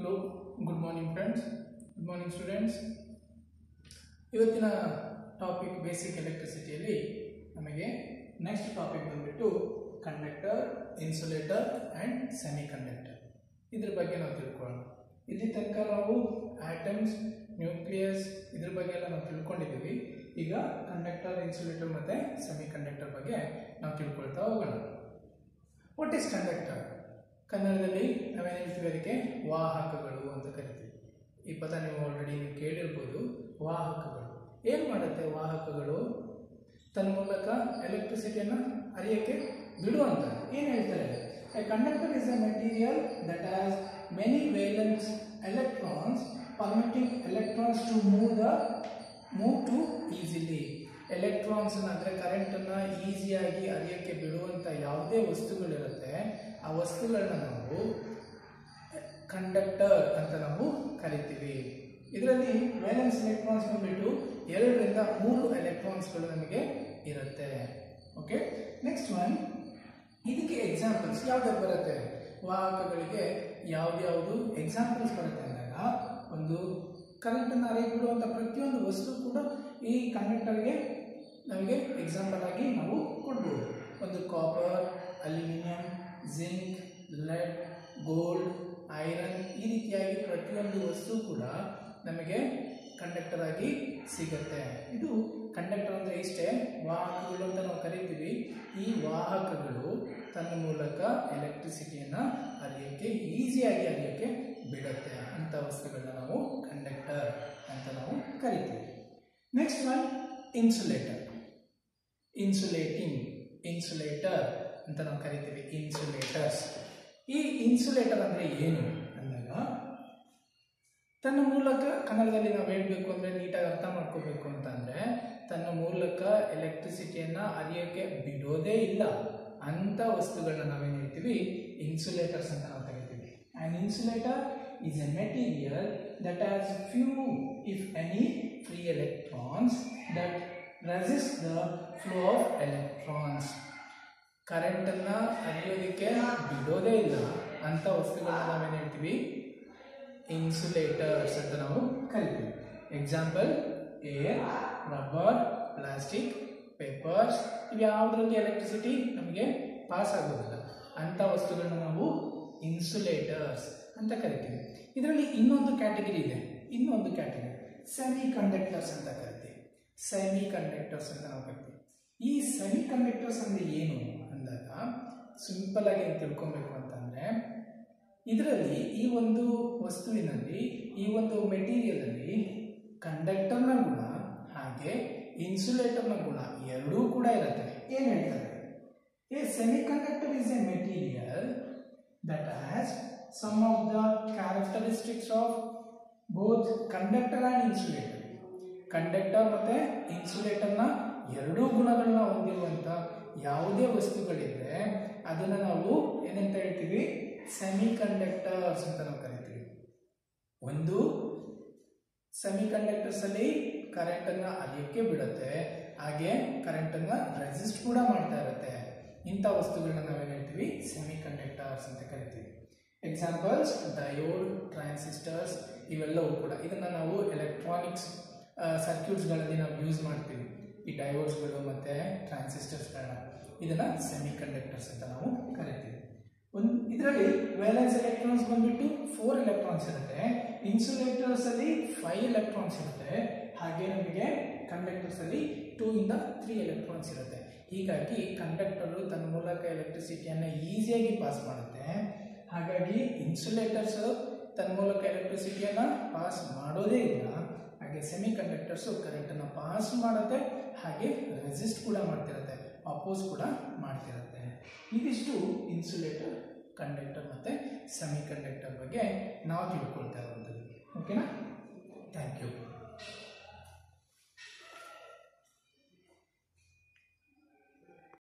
Good morning friends. Good morning students. ಇವತ್ತಿನ topic basic ಎಲೆಕ್ಟ್ರಿಸಿಟಿಯಲ್ಲಿ ನಮಗೆ ನೆಕ್ಸ್ಟ್ ಟಾಪಿಕ್ ಬಂದ್ಬಿಟ್ಟು conductor, insulator and semi conductor. ಇದ್ರ ಬಗ್ಗೆ ನಾವು ತಿಳ್ಕೊಳ್ಳೋಣ. ಇಲ್ಲಿ ತನಕ ನಾವು ಆಟಮ್ಸ್, ನ್ಯೂಕ್ಲಿಯಸ್ ಇದ್ರ ಬಗ್ಗೆ ಎಲ್ಲ ನಾವು ತಿಳ್ಕೊಂಡಿದ್ದೀವಿ. ಈಗ ಕಂಡಕ್ಟರ್, ಇನ್ಸುಲೇಟರ್ ಮತ್ತೆ ಸೆಮಿ ಕಂಡಕ್ಟರ್ ಬಗ್ಗೆ ನಾವು ತಿಳ್ಕೊಳ್ತಾ ಹೋಗೋಣ. What is conductor? ಕನ್ನಡದಲ್ಲಿ ನಾವೇನು ಹೇಳ್ತೀವಿ, ಅದಕ್ಕೆ ವಾಹಕಗಳು ಅಂತ ಕರಿತೀವಿ. ಈ ಪದ ನೀವು ಆಲ್ರೆಡಿ ಕೇಳಿರ್ಬೋದು. ವಾಹಕಗಳು ಏನು ಮಾಡುತ್ತೆ? ವಾಹಕಗಳು ತನ್ನ ಮೂಲಕ ಎಲೆಕ್ಟ್ರಿಸಿಟಿಯನ್ನು ಹರಿಯಕ್ಕೆ ಬಿಡುವಂತ ಏನು ಹೇಳ್ತಾರೆ? A conductor is a material that has many valence electrons permitting electrons to move to easily. Electrons ಅಂದರೆ ಕರೆಂಟನ್ನು ಈಸಿಯಾಗಿ ಹರಿಯಕ್ಕೆ ಬಿಡುವಂಥ ಯಾವುದೇ ವಸ್ತುಗಳಿರುತ್ತೆ, ಆ ವಸ್ತುಗಳನ್ನ ನಾವು ಕಂಡಕ್ಟರ್ ಅಂತ ನಾವು ಕರಿತೀವಿ. ಇದರಲ್ಲಿ ವೇಲೆನ್ಸ್ ಎಲೆಕ್ಟ್ರಾನ್ಸ್ ಬಂದ್ಬಿಟ್ಟು 2 ರಿಂದ 3 ಎಲೆಕ್ಟ್ರಾನ್ಸ್ಗಳು ನಮಗೆ ಇರುತ್ತೆ. Okay, next one. ಇದಕ್ಕೆ ಎಕ್ಸಾಂಪಲ್ಸ್ ಯಾವ್ದು ಬರುತ್ತೆ? ವಾಹಕಗಳಿಗೆ ಯಾವ್ದು ಎಕ್ಸಾಂಪಲ್ಸ್ ಬರುತ್ತೆ ಅಂದಾಗ, ಒಂದು ಕರೆಂಟನ್ನು ಹರಿಯಬಿಡುವಂಥ ಪ್ರತಿಯೊಂದು ವಸ್ತು ಕೂಡ ಈ ಕಂಡಕ್ಟರ್ಗೆ ನಮಗೆ ಎಕ್ಸಾಂಪಲ್ ಆಗಿ ನಾವು ಕೊಡ್ಬೋದು. ಒಂದು copper, aluminium, zinc, lead, gold, iron, ಈ ರೀತಿಯಾಗಿ ಪ್ರತಿಯೊಂದು ವಸ್ತು ಕೂಡ ನಮಗೆ ಕಂಡಕ್ಟರ್ ಆಗಿ ಸಿಗುತ್ತೆ. ಇದು ಕಂಡಕ್ಟರ್ ಅಂದರೆ ಇಷ್ಟೇ, ವಾಹಕಗಳು ಅಂತ ನಾವು ಕರಿತೀವಿ. ಈ ವಾಹಕಗಳು ತನ್ನ ಮೂಲಕ ಎಲೆಕ್ಟ್ರಿಸಿಟಿಯನ್ನು ಹರಿಯಕ್ಕೆ, ಈಸಿಯಾಗಿ ಹರಿಯಕ್ಕೆ ಬಿಡುತ್ತೆ. ಅಂಥ ವಸ್ತುಗಳನ್ನ ನಾವು ಕಂಡಕ್ಟರ್ ಅಂತ ನಾವು ಕರಿತೀವಿ. Next one, insulator. ಇನ್ಸುಲೇಟರ್ ಅಂತ ನಾವು ಕರಿತೀವಿ. ಇನ್ಸುಲೇಟರ್ಸ್. ಈ ಇನ್ಸುಲೇಟರ್ ಅಂದರೆ ಏನು ಅಂದಾಗ, ತನ್ನ ಮೂಲಕ, ಕನ್ನಡದಲ್ಲಿ ನಾವು ಹೇಳಬೇಕು ಅಂದರೆ ನೀಟಾಗಿ ಅರ್ಥ ಮಾಡ್ಕೋಬೇಕು ಅಂತಂದರೆ, ತನ್ನ ಮೂಲಕ ಎಲೆಕ್ಟ್ರಿಸಿಟಿಯನ್ನು ಹರಿಯೋಕ್ಕೆ ಬಿಡೋದೇ ಇಲ್ಲ ಅಂಥ ವಸ್ತುಗಳನ್ನ ನಾವೇನು ಹೇಳ್ತೀವಿ? ಇನ್ಸುಲೇಟರ್ಸ್ ಅಂತ ನಾವು ಕರಿತೀವಿ. And insulator is a material that has few if any free electrons that resist the flow of electrons. ಕರೆಂಟನ್ನು ಹರಿಯೋದಕ್ಕೆ ಬಿಡೋದೇ ಇಲ್ಲ ಅಂಥ ವಸ್ತುಗಳನ್ನ ನಾವೇನು ಹೇಳ್ತೀವಿ? ಇನ್ಸುಲೇಟರ್ಸ್ ಅಂತ ನಾವು ಕರಿತೀವಿ. Example, air, rubber, plastic, papers, ಇವ್ಯಾವುದರಲ್ಲಿ ಎಲೆಕ್ಟ್ರಿಸಿಟಿ ನಮಗೆ ಪಾಸ್ ಆಗೋದಿಲ್ಲ ಅಂಥ ವಸ್ತುಗಳನ್ನ ನಾವು ಇನ್ಸುಲೇಟರ್ಸ್ ಅಂತ ಕರಿತೀವಿ. ಇದರಲ್ಲಿ ಇನ್ನೊಂದು ಕ್ಯಾಟಗರಿ ಇದೆ. ಸೆಮಿ ಕಂಡಕ್ಟರ್ಸ್ ಅಂತ ಕರಿತೀವಿ. ಸೆಮಿ ಕಂಡಕ್ಟರ್ಸ್ ಅಂತ ನಾವು ಕರಿತೀವಿ. ಈ ಸೆಮಿ ಕಂಡಕ್ಟರ್ಸ್ ಅಂದರೆ ಏನು ಅಂದಾಗ, ಸಿಂಪಲ್ ಆಗಿ ತಿಳ್ಕೊಬೇಕು ಅಂತಂದರೆ, ಇದರಲ್ಲಿ ಈ ಒಂದು ವಸ್ತುವಿನಲ್ಲಿ, ಈ ಒಂದು ಮೆಟೀರಿಯಲಲ್ಲಿ ಕಂಡಕ್ಟರ್ನ ಗುಣ ಹಾಗೆ ಇನ್ಸುಲೇಟರ್ನ ಗುಣ ಎರಡೂ ಕೂಡ ಇರುತ್ತೆ. ಏನು ಹೇಳ್ತಾರೆ? A semi conductor is a material that has some of the characteristics of both conductor and insulator. Conductor ಮತ್ತು ಇನ್ಸುಲೇಟರ್ನ ಎರಡೂ ಗುಣಗಳನ್ನ ಹೊಂದಿರುವಂಥ ಯಾವುದೇ ವಸ್ತುಗಳಿದ್ರೆ ಅದನ್ನು ನಾವು ಏನಂತ ಹೇಳ್ತೀವಿ? ಸೆಮಿ ಕಂಡಕ್ಟರ್ಸ್ ಅಂತ ನಾವು ಕರಿತೀವಿ. ಒಂದು ಸೆಮಿ ಕಂಡಕ್ಟರ್ಸ್ ಅಲ್ಲಿ ಕರೆಂಟನ್ನು ಹರಿಯಕ್ಕೆ ಬಿಡುತ್ತೆ, ಹಾಗೆ ಕರೆಂಟನ್ನು ರೆಸಿಸ್ಟ್ ಕೂಡ ಮಾಡ್ತಾ ಇರುತ್ತೆ. ಇಂಥ ವಸ್ತುಗಳನ್ನ ನಾವೇನು ಹೇಳ್ತೀವಿ? ಸೆಮಿ ಕಂಡಕ್ಟರ್ಸ್ ಅಂತ ಕರಿತೀವಿ. ಎಕ್ಸಾಂಪಲ್ಸ್, ಡಯೋಡ್, ಟ್ರಾನ್ಸಿಸ್ಟರ್ಸ್, ಇವೆಲ್ಲವೂ ಕೂಡ. ಇದನ್ನು ನಾವು ಎಲೆಕ್ಟ್ರಾನಿಕ್ಸ್ ಸರ್ಕ್ಯೂಟ್ಸ್ಗಳಲ್ಲಿ ನಾವು ಯೂಸ್ ಮಾಡ್ತೀವಿ. ಈ ಡಯೋಡ್ಸ್ಗಳು ಮತ್ತು ಟ್ರಾನ್ಸಿಸ್ಟರ್ಸ್ಗಳನ್ನ, ಇದನ್ನು ಸೆಮಿ ಕಂಡಕ್ಟರ್ಸ್ ಅಂತ ನಾವು ಕರಿತೀವಿ. ಇದರಲ್ಲಿ ವೇಲೆನ್ಸ್ ಎಲೆಕ್ಟ್ರಾನ್ಸ್ ಬಂದ್ಬಿಟ್ಟು 4 ಎಲೆಕ್ಟ್ರಾನ್ಸ್ ಇರುತ್ತೆ. ಇನ್ಸುಲೇಟರ್ಸ್ ಅಲ್ಲಿ 5 ಎಲೆಕ್ಟ್ರಾನ್ಸ್ ಇರುತ್ತೆ. ಹಾಗೆ ನಮಗೆ ಕಂಡಕ್ಟರ್ಸ್ ಅಲ್ಲಿ 2 ರಿಂದ 3 ಎಲೆಕ್ಟ್ರಾನ್ಸ್ ಇರುತ್ತೆ. ಹೀಗಾಗಿ ಕಂಡಕ್ಟರು ತನ್ನ ಮೂಲಕ ಎಲೆಕ್ಟ್ರಿಸಿಟಿಯನ್ನು ಈಸಿಯಾಗಿ ಪಾಸ್ ಮಾಡುತ್ತೆ. ಹಾಗಾಗಿ ಇನ್ಸುಲೇಟರ್ಸ್ ತನ್ನ ಮೂಲಕ ಎಲೆಕ್ಟ್ರಿಸಿಟಿಯನ್ನು ಪಾಸ್ ಮಾಡೋದೇ ಇಲ್ಲ. ಹಾಗೆ ಸೆಮಿ ಕಂಡಕ್ಟರ್ಸು ಕರೆಂಟನ್ನು ಪಾಸ್ ಮಾಡುತ್ತೆ, ಹಾಗೆ ರೆಸಿಸ್ಟ್ ಕೂಡ ಮಾಡ್ತಿರುತ್ತೆ, ಅಪೋಸ್ ಕೂಡ ಮಾಡ್ತಿರುತ್ತೆ. ಇದಿಷ್ಟು ಇನ್ಸುಲೇಟರ್, ಕಂಡಕ್ಟರ್ ಮತ್ತು ಸೆಮಿ ಕಂಡಕ್ಟರ್ ಬಗ್ಗೆ ನಾವು ತಿಳ್ಕೊಳ್ತಾ ಇರುವಂಥದ್ದು. ಓಕೆನಾ? Thank you.